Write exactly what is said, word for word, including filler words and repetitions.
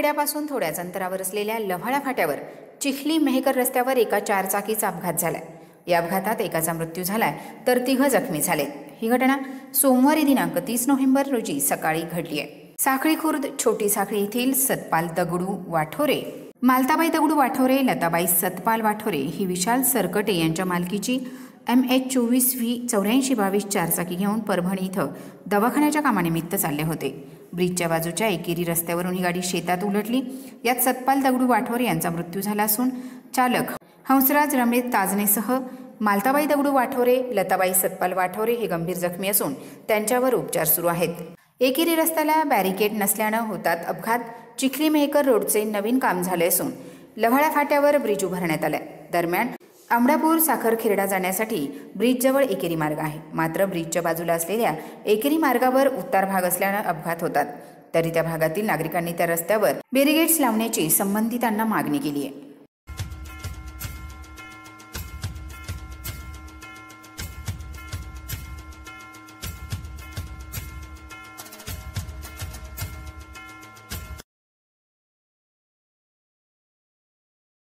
खेड्यापासून थोड्याच अंतरावर असलेल्या लव्हाळा फाट्यावर चिखली मेहकर रस्त्यावर एका चारचाकीचा अपघात झालाय। या अपघातात एकाचा मृत्यू झालाय तर तिघ जखमी झालेत। ही घटना सोमवारी दिनांक तीस नोव्हेंबर रोजी सकाळी घडली आहे। साखळी खुर्द छोटी साखळी येथील सतपाल दगडू वाठोरे, मालताबाई दगडू वाठोरे, लताबाई सतपाल वाठोरे ही विशाल सरकटे यांच्या मालकीची एम एच चोवीस व्ही चौऱ्याऐंशी बावीस चारचाकी घेऊन परभणी इथं दवाखान्याच्या कामानिमित्त चालले होते। ब्रिजच्या बाजूच्या एकेरी रस्त्यावरून ही गाडी शेतात उलटली। यात सतपाल दगडू वाठोरे यांचा मृत्यू झाला असून चालक हंसराज रमेश ताजनेसह मालताबाई दगडू वाठोरे, लताबाई सतपाल वाठोरे हे गंभीर जखमी असून त्यांच्यावर उपचार सुरू आहेत। एकेरी रस्त्याला बॅरिकेड नसल्यानं होतात अपघात। चिखली मेहकर रोडचे नवीन काम झाले असून लव्हाळा फाट्यावर ब्रिज उभारण्यात आलाय। दरम्यान आंबडापूर साखरखेर्डा जाण्यासाठी ब्रिजजवळ एकेरी मार्ग आहे, मात्र ब्रिजच्या बाजूला असलेल्या एकेरी मार्गावर उतार भाग असल्यानं अपघात होतात। तरी त्या भागातील नागरिकांनी त्या रस्त्यावर बॅरिकेड्स लावण्याची संबंधितांना मागणी केली आहे।